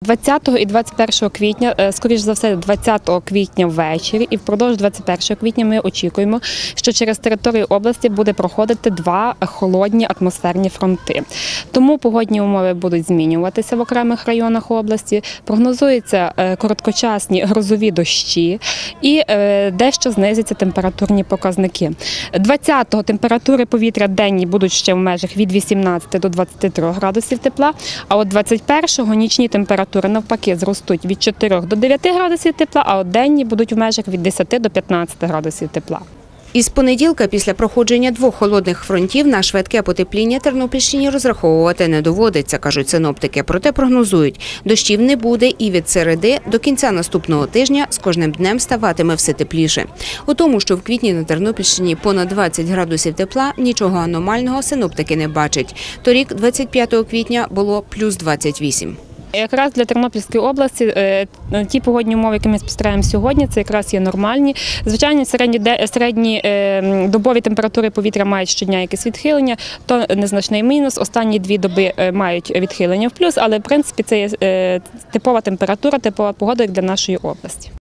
20 і 21 квітня, скоріш за все, 20 квітня ввечері і впродовж 21 квітня ми очікуємо, що через територію області буде проходити два холодні атмосферні фронти. Тому погодні умови будуть змінюватися в окремих районах області, прогнозуються короткочасні грозові дощі і дещо знизяться температурні показники. 20-го температури повітря денні будуть ще в межах від 18 до 23 градусів тепла, а от 21-го нічні температури навпаки зростуть від 4 до 9 градусів тепла, а от денні будуть в межах від 10 до 15 градусів тепла. Із понеділка, після проходження двох холодних фронтів, на швидке потепління Тернопільщині розраховувати не доводиться, кажуть синоптики. Проте прогнозують, дощів не буде і від середи до кінця наступного тижня з кожним днем ставатиме все тепліше. У тому, що в квітні на Тернопільщині понад 20 градусів тепла, нічого аномального синоптики не бачать. Торік, 25 квітня, було плюс 28. Якраз для Тернопільської області ті погодні умови, які ми спостерігаємо сьогодні, це якраз є нормальні. Звичайно, середні добові температури повітря мають щодня якесь відхилення, то незначний мінус. Останні дві доби мають відхилення в плюс, але в принципі це є типова температура, типова погода як для нашої області.